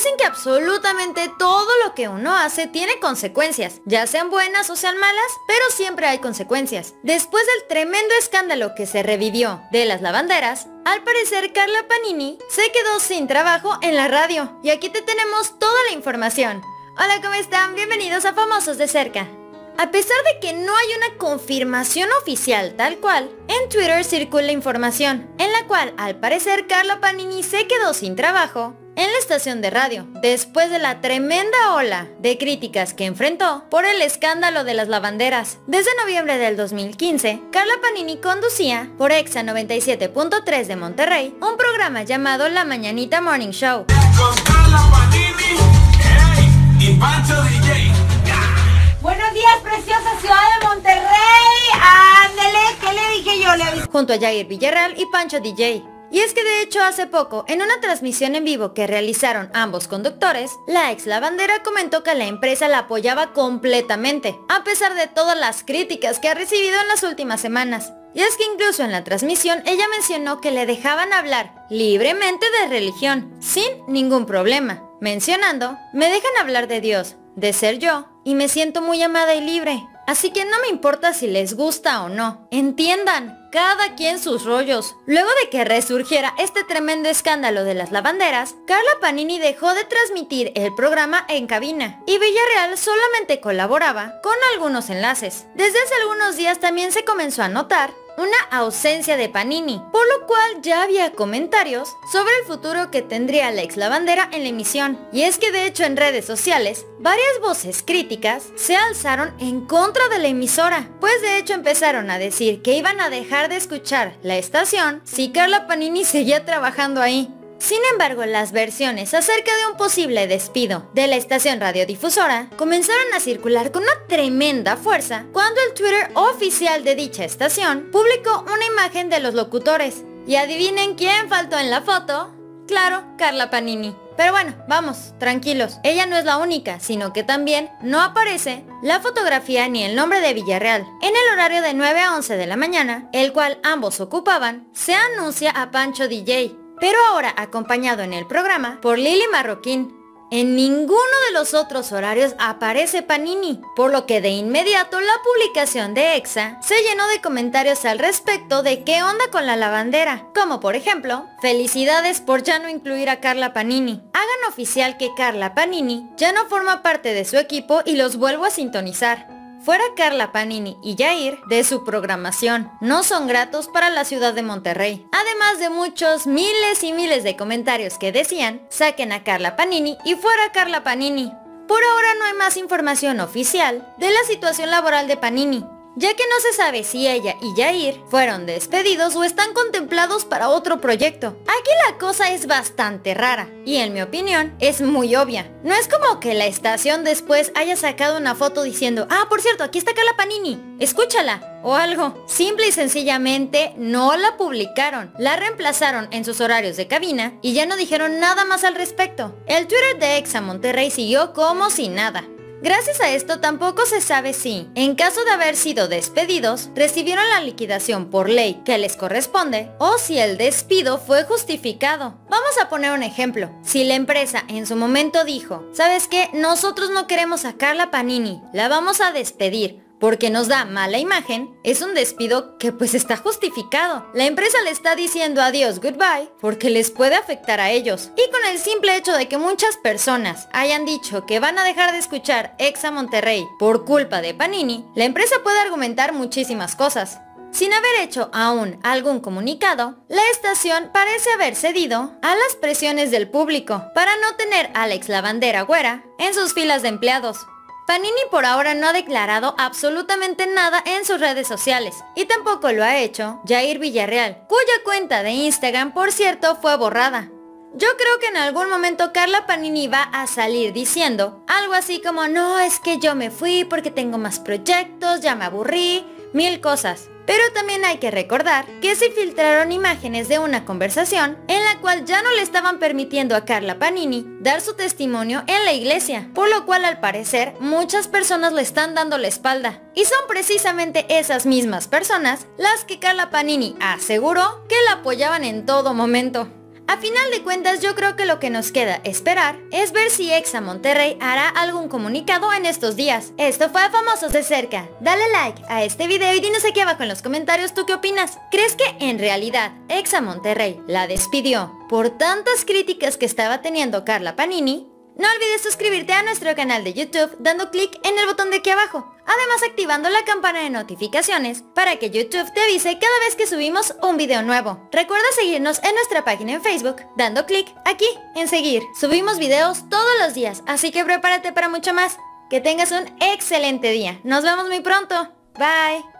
Dicen que absolutamente todo lo que uno hace tiene consecuencias, ya sean buenas o sean malas, pero siempre hay consecuencias. Después del tremendo escándalo que se revivió de las lavanderas, al parecer Carla Panini se quedó sin trabajo en la radio. Y aquí te tenemos toda la información. Hola, ¿cómo están? Bienvenidos a Famosos de Cerca. A pesar de que no hay una confirmación oficial tal cual, en Twitter circula información, en la cual al parecer Carla Panini se quedó sin trabajo en la estación de radio, después de la tremenda ola de críticas que enfrentó por el escándalo de las lavanderas. Desde noviembre del 2015, Carla Panini conducía por Exa 97.3 de Monterrey un programa llamado La Mañanita Morning Show. Con Carla Panini, y Pancho DJ. Buenos días, preciosa ciudad de Monterrey. Ándele, ¿qué le dije yo? Le avisé. Junto a Jair Villarreal y Pancho DJ. Y es que de hecho hace poco, en una transmisión en vivo que realizaron ambos conductores, la ex lavandera comentó que la empresa la apoyaba completamente, a pesar de todas las críticas que ha recibido en las últimas semanas. Y es que incluso en la transmisión ella mencionó que le dejaban hablar libremente de religión, sin ningún problema, mencionando: me dejan hablar de Dios, de ser yo, y me siento muy amada y libre. Así que no me importa si les gusta o no. Entiendan, cada quien sus rollos. Luego de que resurgiera este tremendo escándalo de las lavanderas, Carla Panini dejó de transmitir el programa en cabina y Villarreal solamente colaboraba con algunos enlaces. Desde hace algunos días también se comenzó a notar una ausencia de Panini, por lo cual ya había comentarios sobre el futuro que tendría la ex lavandera en la emisión. Y es que de hecho en redes sociales, varias voces críticas se alzaron en contra de la emisora, pues de hecho empezaron a decir que iban a dejar de escuchar la estación si Carla Panini seguía trabajando ahí. Sin embargo, las versiones acerca de un posible despido de la estación radiodifusora comenzaron a circular con una tremenda fuerza cuando el Twitter oficial de dicha estación publicó una imagen de los locutores. ¿Y adivinen quién faltó en la foto? Claro, Carla Panini. Pero bueno, vamos, tranquilos, ella no es la única, sino que también no aparece la fotografía ni el nombre de Villarreal. En el horario de 9 a 11 de la mañana, el cual ambos ocupaban, se anuncia a Pancho DJ, pero ahora acompañado en el programa por Lili Marroquín. En ninguno de los otros horarios aparece Panini, por lo que de inmediato la publicación de Exa se llenó de comentarios al respecto de qué onda con la lavandera, como por ejemplo: felicidades por ya no incluir a Carla Panini, hagan oficial que Carla Panini ya no forma parte de su equipo y los vuelvo a sintonizar. Fuera Carla Panini y Jair de su programación, no son gratos para la ciudad de Monterrey. Además de muchos miles y miles de comentarios que decían: saquen a Carla Panini y fuera Carla Panini. Por ahora no hay más información oficial de la situación laboral de Panini, ya que no se sabe si ella y Jair fueron despedidos o están contemplados para otro proyecto. Aquí la cosa es bastante rara y en mi opinión es muy obvia. No es como que la estación después haya sacado una foto diciendo: ah, por cierto, aquí está Carla Panini, escúchala, o algo. Simple y sencillamente no la publicaron, la reemplazaron en sus horarios de cabina y ya no dijeron nada más al respecto. El Twitter de Exa Monterrey siguió como si nada. Gracias a esto tampoco se sabe si, en caso de haber sido despedidos, recibieron la liquidación por ley que les corresponde o si el despido fue justificado. Vamos a poner un ejemplo. Si la empresa en su momento dijo: ¿sabes qué? Nosotros no queremos a Carla Panini, la vamos a despedir porque nos da mala imagen, es un despido que pues está justificado. La empresa le está diciendo adiós, goodbye, porque les puede afectar a ellos. Y con el simple hecho de que muchas personas hayan dicho que van a dejar de escuchar Exa Monterrey por culpa de Panini, la empresa puede argumentar muchísimas cosas. Sin haber hecho aún algún comunicado, la estación parece haber cedido a las presiones del público para no tener a la ex lavandera güera en sus filas de empleados. Panini por ahora no ha declarado absolutamente nada en sus redes sociales y tampoco lo ha hecho Jair Villarreal, cuya cuenta de Instagram, por cierto, fue borrada. Yo creo que en algún momento Carla Panini va a salir diciendo algo así como: no, es que yo me fui porque tengo más proyectos, ya me aburrí, mil cosas. Pero también hay que recordar que se filtraron imágenes de una conversación en la cual ya no le estaban permitiendo a Carla Panini dar su testimonio en la iglesia, por lo cual al parecer muchas personas le están dando la espalda. Y son precisamente esas mismas personas las que Carla Panini aseguró que la apoyaban en todo momento. A final de cuentas, yo creo que lo que nos queda esperar es ver si Exa Monterrey hará algún comunicado en estos días. Esto fue a Famosos de Cerca. Dale like a este video y dinos aquí abajo en los comentarios tú qué opinas. ¿Crees que en realidad Exa Monterrey la despidió por tantas críticas que estaba teniendo Carla Panini? No olvides suscribirte a nuestro canal de YouTube dando clic en el botón de aquí abajo. Además activando la campana de notificaciones para que YouTube te avise cada vez que subimos un video nuevo. Recuerda seguirnos en nuestra página en Facebook dando clic aquí en seguir. Subimos videos todos los días, así que prepárate para mucho más. Que tengas un excelente día. Nos vemos muy pronto. Bye.